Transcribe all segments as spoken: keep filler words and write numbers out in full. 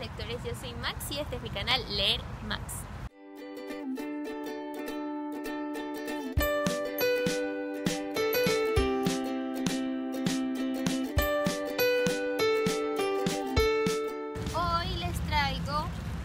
lectores, yo soy Max y este es mi canal Leer Max. Hoy les traigo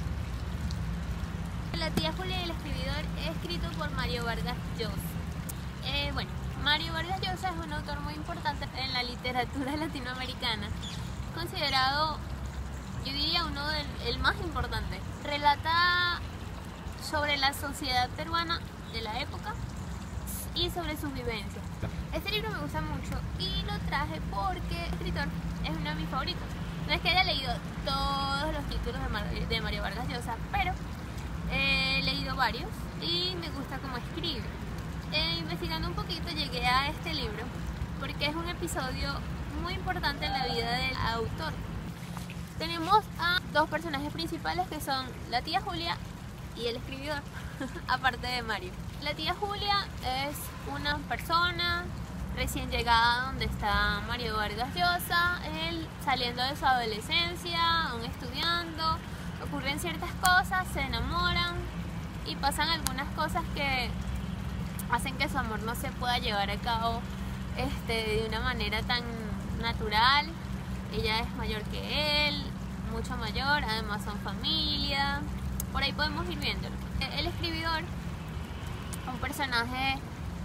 La tía Julia y el escribidor, escrito por Mario Vargas Llosa. Eh, bueno, Mario Vargas Llosa es un autor muy importante en la literatura latinoamericana, considerado, yo diría, uno del el más importante. Relata sobre la sociedad peruana de la época y sobre sus vivencias. Este libro me gusta mucho y lo traje porque el escritor es uno de mis favoritos. No es que haya leído todos los títulos de Mario, de Mario Vargas Llosa, pero he leído varios y me gusta cómo escribe. Eh, investigando un poquito llegué a este libro porque es un episodio muy importante en la vida del autor. Tenemos a dos personajes principales que son la tía Julia y el escribidor, aparte de Mario. La tía Julia es una persona recién llegada donde está Mario Vargas Llosa, él saliendo de su adolescencia, aún estudiando, ocurren ciertas cosas, se enamoran y pasan algunas cosas que hacen que su amor no se pueda llevar a cabo este, de una manera tan natural. Ella es mayor que él, mucho mayor, además son familia, por ahí podemos ir viéndolo. El escribidor, un personaje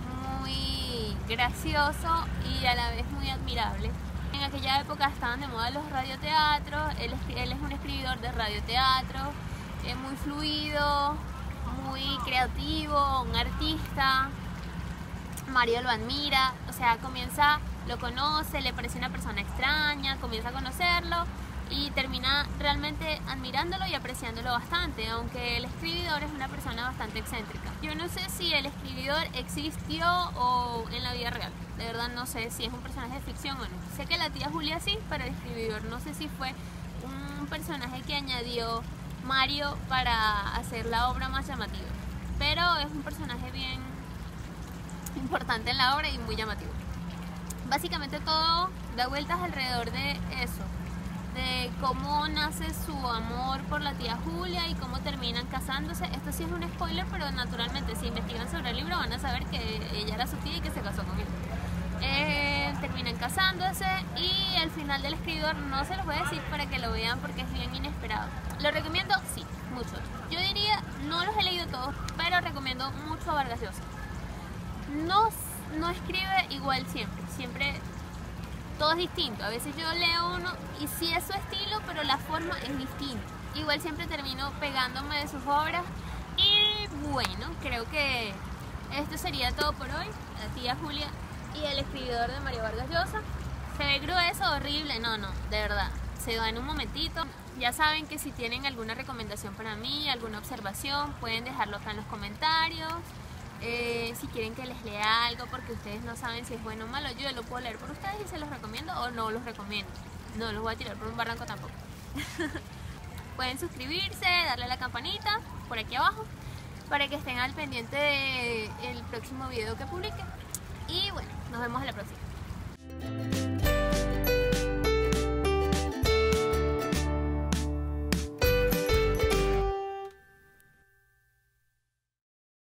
muy gracioso y a la vez muy admirable. En aquella época estaban de moda los radioteatros, él, él es un escribidor de radioteatro, es muy fluido, muy creativo, un artista. Mario lo admira, o sea, comienza, lo conoce, le parece una persona extraña, comienza a conocerlo y termina realmente admirándolo y apreciándolo bastante, aunque el escribidor es una persona bastante excéntrica. Yo no sé si el escribidor existió o en la vida real, de verdad no sé si es un personaje de ficción o no. Sé que la tía Julia sí, pero el escribidor no sé si fue un personaje que añadió Mario para hacer la obra más llamativa, pero es un personaje bien importante en la obra y muy llamativo. Básicamente todo da vueltas alrededor de eso, de cómo nace su amor por la tía Julia y cómo terminan casándose. Esto sí es un spoiler, pero naturalmente si investigan sobre el libro van a saber que ella era su tía y que se casó con él. Eh, terminan casándose y el final del escribidor no se los voy a decir para que lo vean porque es bien inesperado. ¿Lo recomiendo? Sí, mucho. Yo diría, no los he leído todos, pero recomiendo mucho a Vargas Llosa. No, no escribe igual siempre, siempre todo es distinto. A veces yo leo uno y sí es su estilo, pero la forma es distinta. Igual siempre termino pegándome de sus obras. Y bueno, creo que esto sería todo por hoy. La tía Julia y el escribidor de Mario Vargas Llosa. Se ve grueso, horrible, no, no, de verdad, se va en un momentito. Ya saben que si tienen alguna recomendación para mí, alguna observación, pueden dejarlo acá en los comentarios. Eh, si quieren que les lea algo porque ustedes no saben si es bueno o malo, yo lo puedo leer por ustedes y se los recomiendo o no los recomiendo. No los voy a tirar por un barranco tampoco. Pueden suscribirse, darle a la campanita por aquí abajo para que estén al pendiente del próximo video que publique. Y bueno, nos vemos en la próxima.